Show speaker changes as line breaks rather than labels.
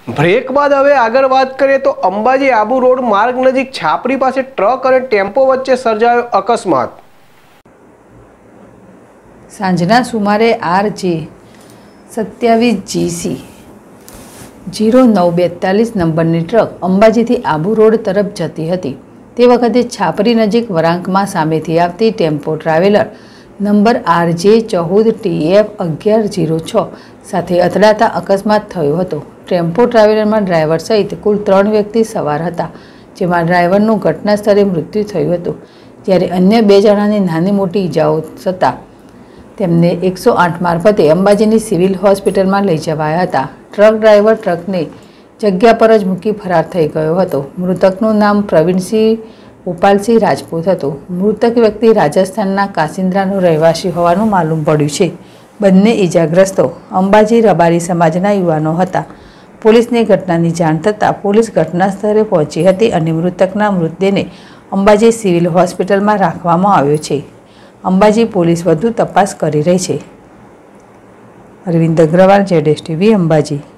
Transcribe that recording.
Break બાદ હવે આગળ વાત કરીએ તો અંબાજી આબુ રોડ માર્ગ નજીક છાપરી પાસે ટ્રક અને ટેમ્પો વચ્ચે સર્જાયો અકસ્માત।
સાંજના સુમારે RJ 27GC 0942 નંબરની ટ્રક અંબાજીથી આબુ રોડ તરફ જતી હતી। તે વખતે છાપરી નજીક વળાંકમાં સામેથી આવતી tempo traveller number RJ 14TF 1106 સાથે અથડાતા અકસ્માત થયો હતો। ટેમ્પો ટ્રાવેલરમાં ડ્રાઈવર સહિત કુલ 3 વ્યક્તિ સવાર હતા, જેમાં ડ્રાઈવરનું ઘટના સ્થળે મૃત્યુ થયું હતું, જ્યારે અન્ય 2 જણાને નાની મોટી ઈજાઓ થતાં તેમને 108 મારફતે અંબાજીની સિવિલ હોસ્પિટલમાં લઈ જવાયા હતા। ટ્રક ડ્રાઈવર ટ્રકને જગ્યા પર જ મૂકી ફરાર થઈ ગયો હતો। મૃતકનું નામ પ્રવીણસિંહ ગોપાલસિંહ રાજપૂત હતું। મૃતક વ્યક્તિ રાજસ્થાનના કાસિન્દ્રાનો રહેવાસી હોવાનું માલુમ પડ્યું છે। બંને ઈજાગ્રસ્તો અંબાજી રબારી સમાજના યુવાનો હતા। પોલીસને ઘટનાની જાણ થતાં પોલીસ ઘટના સ્થળે પહોંચી હતી અને મૃતકના મૃતદેહને અંબાજી સિવિલ હોસ્પિટલમાં રાખવામાં આવ્યો છે। અંબાજી પોલીસ વધુ તપાસ કરી રહી છે। અરવિંદ અગ્રવાલ, ZSTV, અંબાજી।